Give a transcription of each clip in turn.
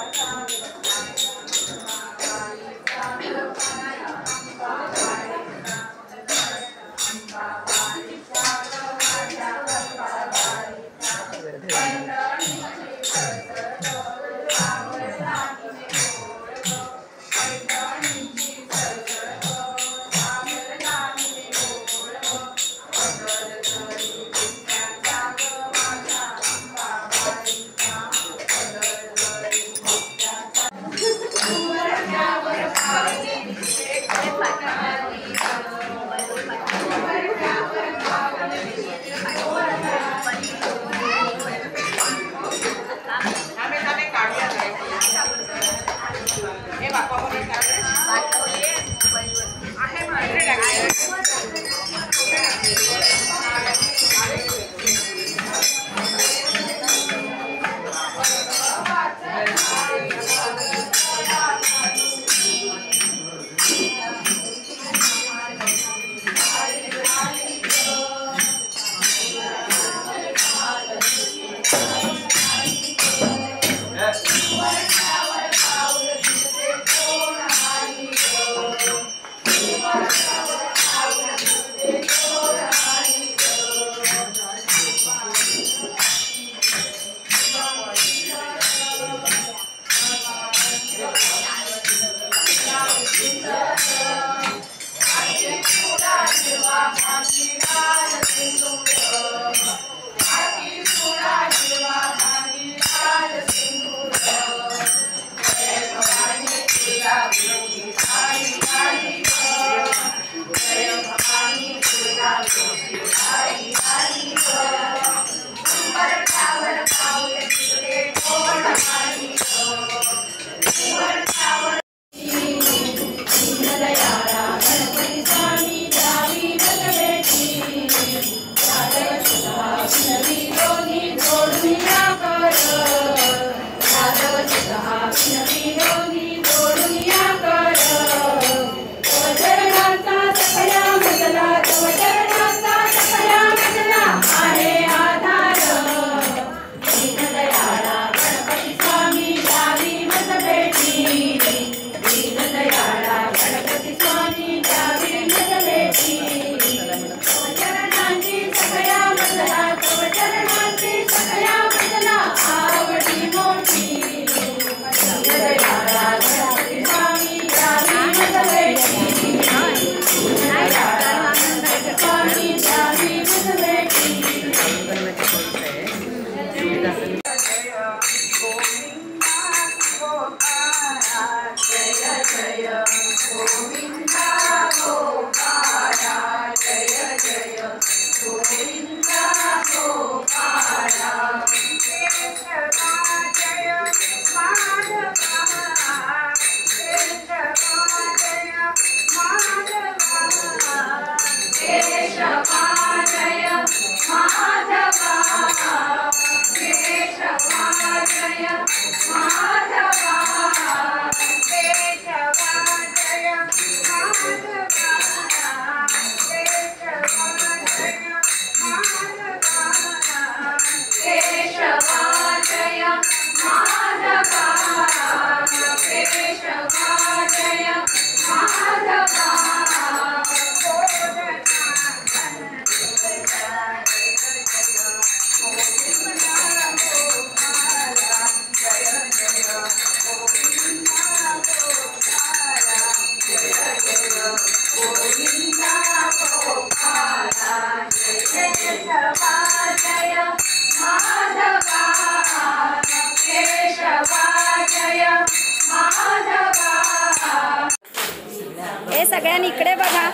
हे सगळ्यांनी इकडे बघा.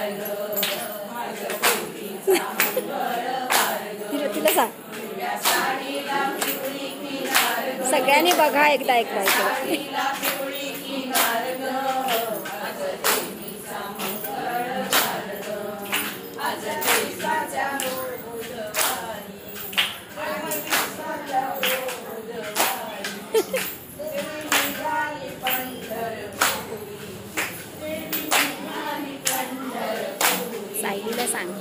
तिला सांग सगळ्यांनी बघा एकदा एकदा साईला सांग.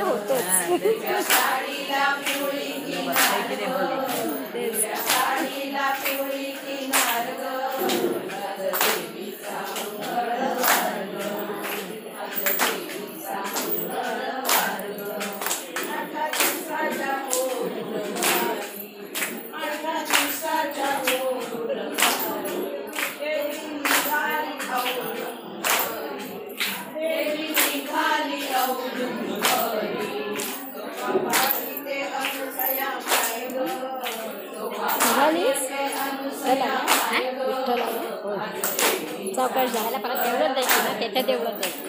होतोच. चौकश झाला परत तेवढंच द्यायचं ना, त्याच्यात तेवढंच द्यायचं.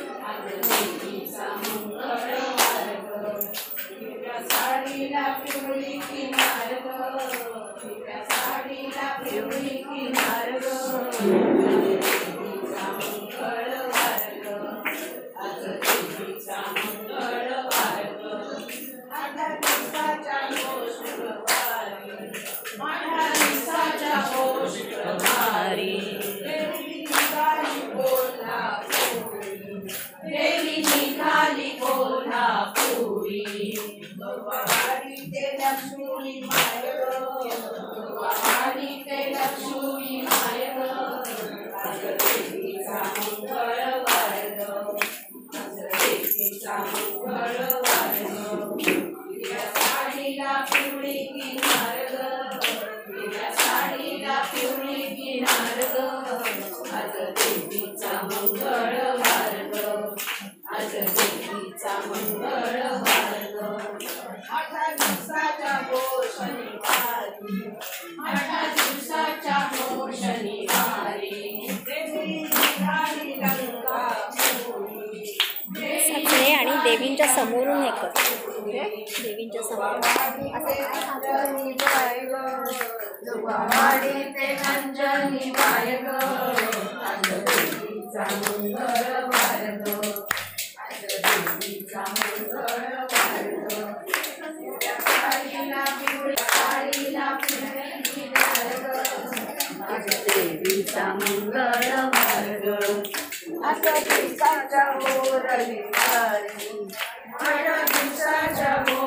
देवी निघाली कोल्हापुरी, वाडी ते लक्ष्मी माय ग, वाडी ते लक्ष्मी माय ग, आज देवीचा मंगळवार ग, आज देवीचा मंगळवार ग, हिरव्या साडीला पिवळी किनार ग, हिरव्या साडीला पिवळी किनार ग, आज देवीचा मंगळवार ग, आज देवीचा मंगळवार ग, 8 दिवसाच्या हो शनिवारी, 8 दिवसाच्या हो शनिवारी, देवी निघाली रंगापुरी, सगळे आणि देवींच्या समोरून हे कर. देवींच्या समोर वाडी ते अंजनी बाय ग, आज देवीचा मंगळवार ग, आज देवीचा मंगळवार ग, साडीला पिवळी साडीला पिवळी किनार ग, आज देवीचा मंगळवार ग, आज दिवसाच्या हो रविवारी, 8 दिवसाच्या हो